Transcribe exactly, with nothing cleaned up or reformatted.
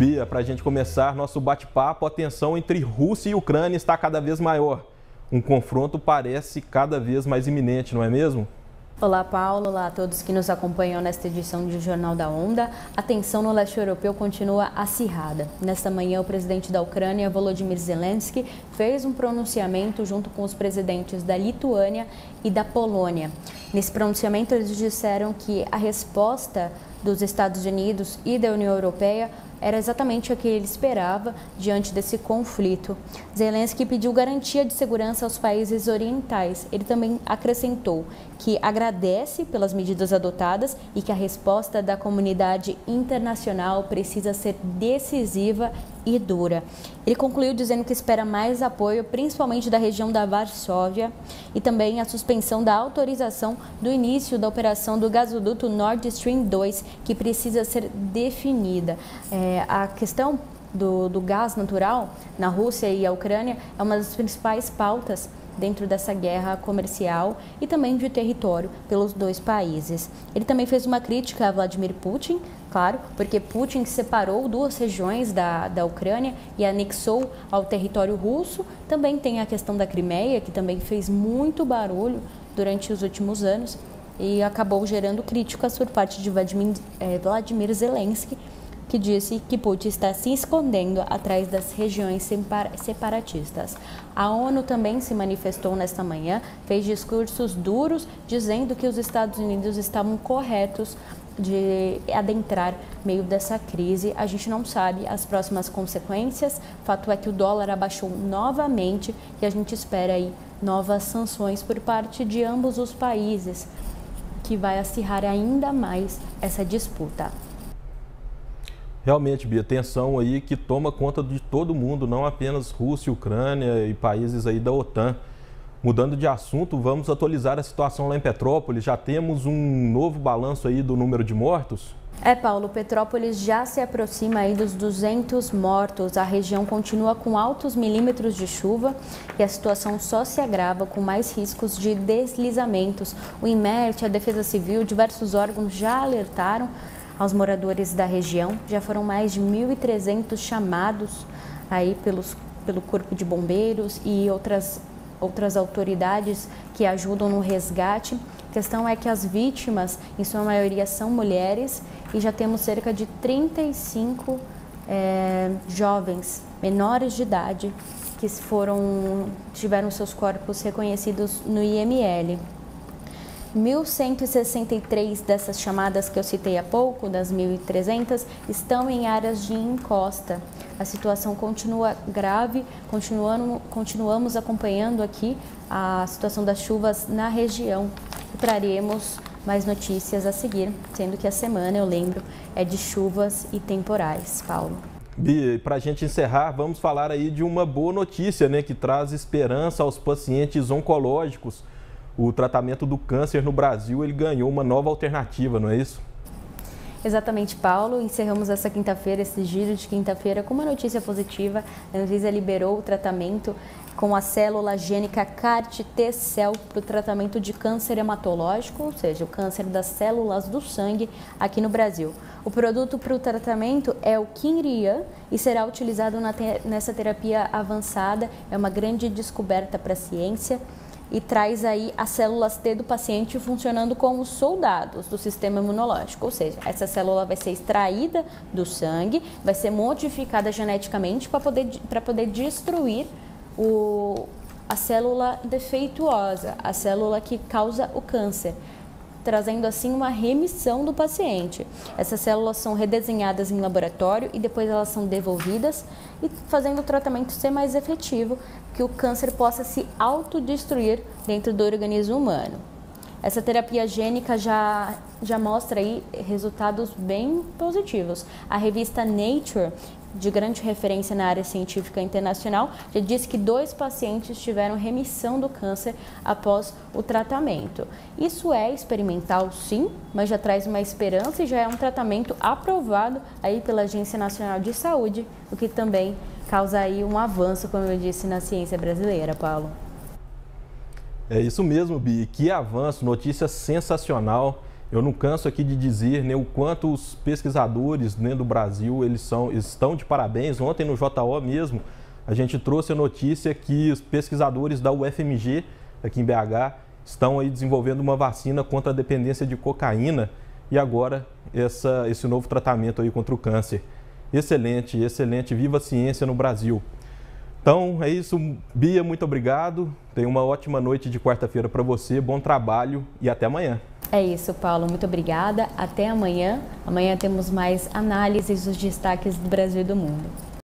Bia, para a gente começar nosso bate-papo, a tensão entre Rússia e Ucrânia está cada vez maior. Um confronto parece cada vez mais iminente, não é mesmo? Olá, Paulo. Olá a todos que nos acompanham nesta edição do Jornal da Onda. A tensão no leste europeu continua acirrada. Nesta manhã, o presidente da Ucrânia, Volodymyr Zelensky, fez um pronunciamento junto com os presidentes da Lituânia e da Polônia. Nesse pronunciamento, eles disseram que a resposta dos Estados Unidos e da União Europeia era exatamente o que ele esperava diante desse conflito. Zelensky pediu garantia de segurança aos países orientais. Ele também acrescentou que agradece pelas medidas adotadas e que a resposta da comunidade internacional precisa ser decisiva e dura. Ele concluiu dizendo que espera mais apoio, principalmente da região da Varsóvia, e também a suspensão da autorização do início da operação do gasoduto Nord Stream dois, que precisa ser definida. É, a questão do, do gás natural na Rússia e a Ucrânia é uma das principais pautas dentro dessa guerra comercial e também de território pelos dois países. Ele também fez uma crítica a Vladimir Putin, claro, porque Putin separou duas regiões da, da Ucrânia e anexou ao território russo. Também tem a questão da Crimeia, que também fez muito barulho durante os últimos anos e acabou gerando críticas por parte de Vladimir, eh, Vladimir Zelensky, que disse que Putin está se escondendo atrás das regiões separatistas. A ONU também se manifestou nesta manhã, fez discursos duros, dizendo que os Estados Unidos estavam corretos de adentrar meio dessa crise. A gente não sabe as próximas consequências. Fato é que o dólar abaixou novamente e a gente espera aí novas sanções por parte de ambos os países, que vai acirrar ainda mais essa disputa. Realmente, Bia, tensão aí que toma conta de todo mundo, não apenas Rússia, Ucrânia e países aí da OTAN. Mudando de assunto, vamos atualizar a situação lá em Petrópolis. Já temos um novo balanço aí do número de mortos? É, Paulo, Petrópolis já se aproxima aí dos duzentos mortos. A região continua com altos milímetros de chuva e a situação só se agrava com mais riscos de deslizamentos. O INMET, a Defesa Civil, diversos órgãos já alertaram aos moradores da região. Já foram mais de mil e trezentos chamados aí pelos, pelo Corpo de Bombeiros e outras, outras autoridades que ajudam no resgate. A questão é que as vítimas, em sua maioria, são mulheres e já temos cerca de trinta e cinco é, jovens menores de idade que foram, tiveram seus corpos reconhecidos no I M L. mil cento e sessenta e três dessas chamadas que eu citei há pouco, das mil e trezentas, estão em áreas de encosta. A situação continua grave, continuando, continuamos acompanhando aqui a situação das chuvas na região. E traremos mais notícias a seguir, sendo que a semana, eu lembro, é de chuvas e temporais. Paulo. Bia, para a gente encerrar, vamos falar aí de uma boa notícia, né, que traz esperança aos pacientes oncológicos. O tratamento do câncer no Brasil, ele ganhou uma nova alternativa, não é isso? Exatamente, Paulo. Encerramos essa quinta-feira, esse giro de quinta-feira, com uma notícia positiva. A Anvisa liberou o tratamento com a célula gênica C A R T-T-cell para o tratamento de câncer hematológico, ou seja, o câncer das células do sangue aqui no Brasil. O produto para o tratamento é o Kinrian e será utilizado na te nessa terapia avançada. É uma grande descoberta para a ciência e traz aí as células T do paciente funcionando como soldados do sistema imunológico, ou seja, essa célula vai ser extraída do sangue, vai ser modificada geneticamente para poder, para poder destruir o, a célula defeituosa, a célula que causa o câncer, trazendo assim uma remissão do paciente. Essas células são redesenhadas em laboratório e depois elas são devolvidas e fazendo o tratamento ser mais efetivo, que o câncer possa se autodestruir dentro do organismo humano. Essa terapia gênica já, já mostra aí resultados bem positivos. A revista Nature, de grande referência na área científica internacional, já disse que dois pacientes tiveram remissão do câncer após o tratamento. Isso é experimental, sim, mas já traz uma esperança e já é um tratamento aprovado aí pela Agência Nacional de Saúde, o que também causa aí um avanço, como eu disse, na ciência brasileira, Paulo. É isso mesmo, Bi. Que avanço, notícia sensacional. Eu não canso aqui de dizer, né, o quanto os pesquisadores, né, do Brasil eles são, eles estão de parabéns. Ontem no J O mesmo, a gente trouxe a notícia que os pesquisadores da U F M G, aqui em B H, estão aí desenvolvendo uma vacina contra a dependência de cocaína e agora essa, esse novo tratamento aí contra o câncer. Excelente, excelente. Viva a ciência no Brasil. Então é isso, Bia, muito obrigado. Tenha uma ótima noite de quarta-feira para você, bom trabalho e até amanhã. É isso, Paulo, muito obrigada. Até amanhã. Amanhã temos mais análises dos destaques do Brasil e do mundo.